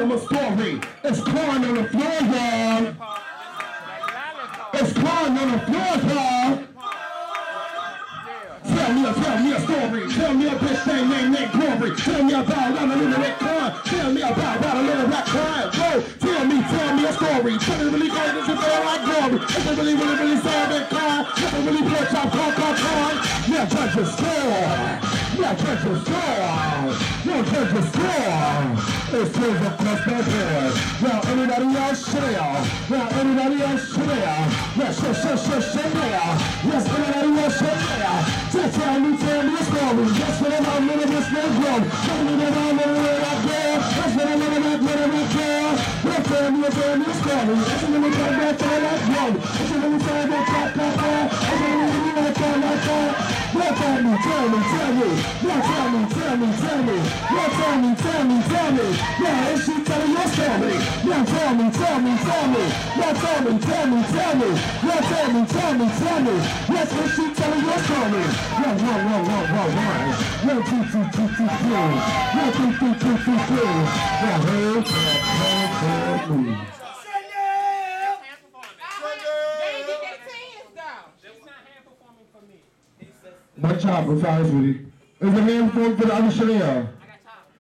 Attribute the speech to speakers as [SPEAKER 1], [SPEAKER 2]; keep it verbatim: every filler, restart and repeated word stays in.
[SPEAKER 1] them a story. It's corn on the floor, y'all. It's corn on the floor, y'all. Tell me, tell me a story. Tell me a bitch thing named Nick Glory. Tell me about what a little red corn. Tell me about what a little red corn. Whoa, tell me, tell me a story. Tell me really great, this is all like glory. It's a really, really, really sad and corn. It's a really bitch out, corn, corn, corn. Yeah, judge the score. Yeah, judge the score. Yeah, judge the score. It's tears across the board. Now everybody else share. Now everybody else share. Yes, yes, yes, yes, share. Yes, everybody else share. Just tell me, tell me a story. Just what about little Miss Negro. Tell me about little red up there. That's what I little red, little red girl. Well, tell me, tell me a story. It's a little bit back to that one. It's a little bit back, back, back, back. It's a little bit back, back, back, back. Well, tell me, tell me, tell me. Well, tell me, tell me, tell me. Well, tell me, tell me, tell me. Yeah, is she telling your story? Yeah, tell me, tell me, tell me. Yeah, tell me, tell me, tell me. Yeah, tell me, tell me, tell me. Yes, is she telling your story? Yeah, one, one, one, one, one. Yeah, two, two, two, two, two. Yeah, three, three, two, two, two. Yeah, heard, heard, heard, heard me. My job was honest with you. Is a hand phone for the other Chanel?